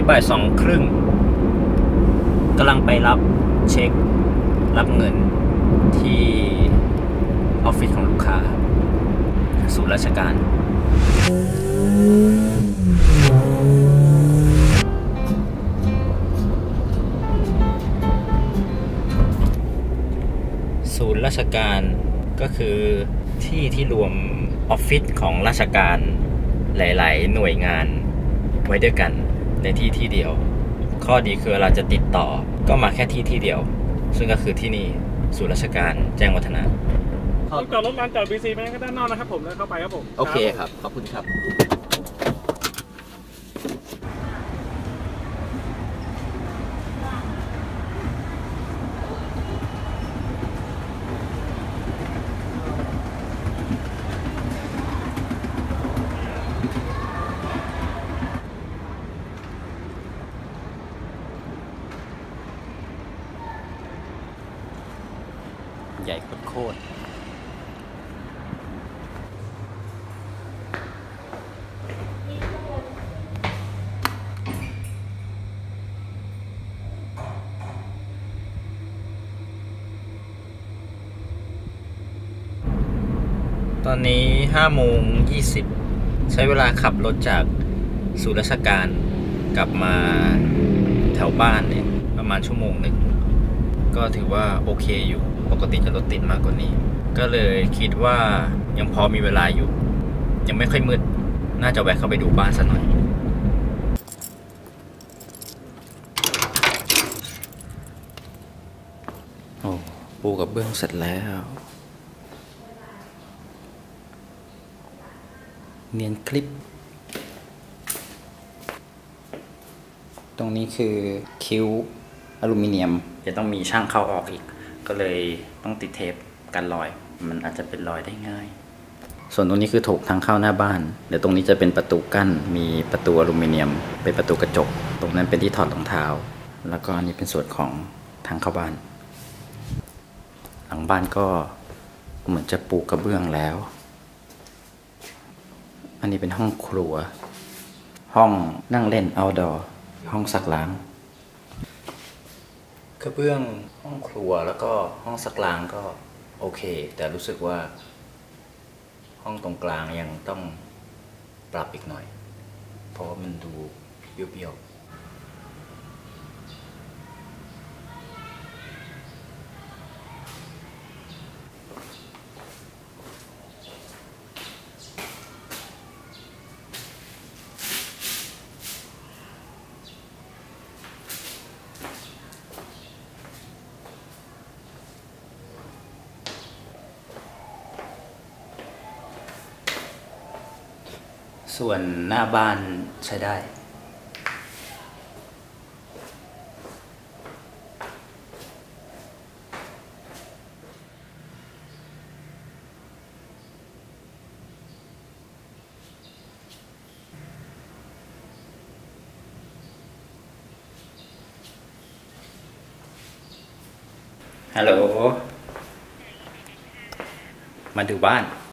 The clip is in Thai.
บ่าย2:30กำลังไปรับเช็ครับเงินที่ออฟฟิศของลูกค้าศูนย์ราชการศูนย์ราชการก็คือที่รวมออฟฟิศของราชการหลายๆหน่วยงานไว้ด้วยกันในที่เดียวข้อดีคือเราจะติดต่อก็มาแค่ที่เดียวซึ่งก็คือที่นี่ศูนย์ราชการแจ้งวัฒนะต้องจอดรถลานจอด BC ไปด้านนอกนะครับผมแล้วเข้าไปครับผมโอเคครับขอบคุณครับใหญ่โคตรตอนนี้5:20ใช้เวลาขับรถจากศูนย์ราชการกลับมาแถวบ้านเนี่ยประมาณ1 ชั่วโมงก็ถือว่าโอเคอยู่ปกติจะรถติดมากกว่านี้ก็เลยคิดว่ายังพอมีเวลาอยู่ยังไม่ค่อยมืดน่าจะแวะเข้าไปดูบ้านสักหน่อยโอ้ปูกับเบื้องเสร็จแล้วเนียนคลิปตรงนี้คือคิ้วอลูมิเนียมจะต้องมีช่างเข้าออกอีกก็เลยต้องติดเทปกันรอยมันอาจจะเป็นรอยได้ง่ายส่วนตรงนี้คือโถทางเข้าหน้าบ้านเดี๋ยวตรงนี้จะเป็นประตูกั้นมีประตูอลูมิเนียมเป็นประตูกระจกตรงนั้นเป็นที่ถอดรองเท้าแล้วก็อันนี้เป็นส่วนของทางเข้าบ้านหลังบ้านก็เหมือนจะปูกระเบื้องแล้วอันนี้เป็นห้องครัวห้องนั่งเล่น outdoor ห้องซักล้างกระเบื้องห้องครัวแล้วก็ห้องซักล้างก็โอเคแต่รู้สึกว่าห้องตรงกลางยังต้องปรับอีกหน่อยเพราะว่ามันดูเบี้ยวส่วนหน้าบ้านใช้ได้ฮัลโหลมาดูบ้าน